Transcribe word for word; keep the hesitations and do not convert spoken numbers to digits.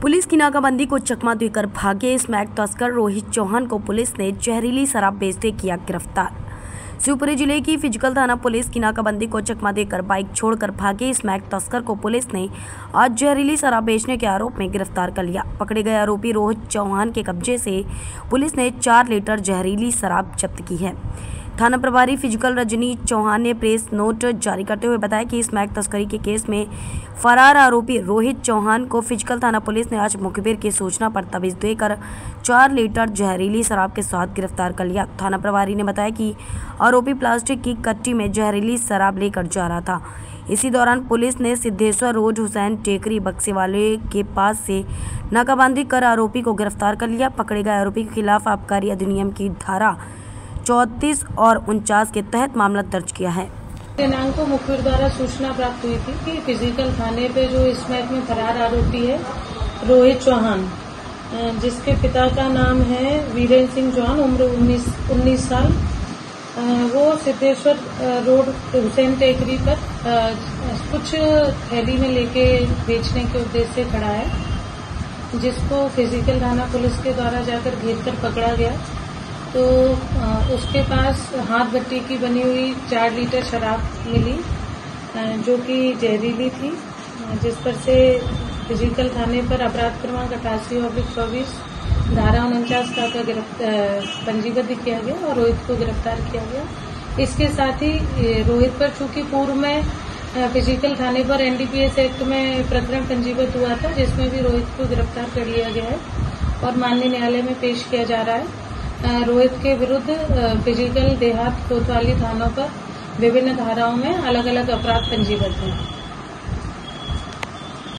Police की नाकाबंदी को चकमा देकर भागे स्मैक तस्कर रोहित चौहान को पुलिस ने जहरीली शराब बेचते किया गिरफ्तार। शिवपुरी जिले की फिजिकल थाना पुलिस की नाकाबंदी को चकमा देकर बाइक छोड़कर भागे स्मैक तस्कर को पुलिस ने आज जहरीली शराब बेचने के आरोप में गिरफ्तार कर लिया। पकड़े गए आरोपी रोहित चौहान के कब्जे से पुलिस ने चार लीटर जहरीली शराब जब्त की है। थाना प्रभारी फिजिकल रजनी चौहान ने प्रेस नोट जारी करते हुए बताया कि स्मैक तस्करी के केस में फरार आरोपी रोहित चौहान को फिजिकल थाना पुलिस ने आज मुखबिर की सूचना पर तवीज देकर चार लीटर जहरीली शराब के साथ गिरफ्तार कर लिया। थाना प्रभारी ने बताया कि आरोपी प्लास्टिक की कट्टी में जहरीली शराब लेकर जा रहा था। इसी दौरान पुलिस ने सिद्धेश्वर रोड हुसैन टेकरी बक्से वाले के पास से नाकाबंदी कर आरोपी को गिरफ्तार कर लिया। पकड़े गए आरोपी के खिलाफ आबकारी अधिनियम की धारा चौंतीस और उनचास के तहत मामला दर्ज किया है। दिनांक को मुखबिर द्वारा सूचना प्राप्त हुई थी कि फिजिकल थाने पे जो इस मैच में फरार आरोपी है रोहित चौहान, जिसके पिता का नाम है वीरेंद्र सिंह चौहान, उम्र उन्नीस साल, वो सिद्धेश्वर रोड हुसैन टेकरी पर कुछ थैली में लेके बेचने के उद्देश्य से खड़ा है, जिसको फिजिकल थाना पुलिस के द्वारा जाकर घेर कर पकड़ा गया। तो उसके पास हाथ भट्टी की बनी हुई चार लीटर शराब मिली, जो कि जहरीली थी, जिस पर से फिजिकल थाने पर अपराध क्रमांक अठासी और चौबीस धारा उनचास का गिरफ्तार पंजीबद्ध किया गया और रोहित को गिरफ्तार किया गया। इसके साथ ही रोहित पर चूंकि पूर्व में फिजिकल थाने पर एनडीपीएस एक्ट में प्रकरण पंजीबद्ध हुआ था, जिसमें भी रोहित को गिरफ्तार कर लिया गया है और माननीय न्यायालय में पेश किया जा रहा है। रोहित के विरुद्ध फिजिकल देहात कोतवाली थानों पर विभिन्न धाराओं में अलग अलग अपराध पंजीबद्ध हैं।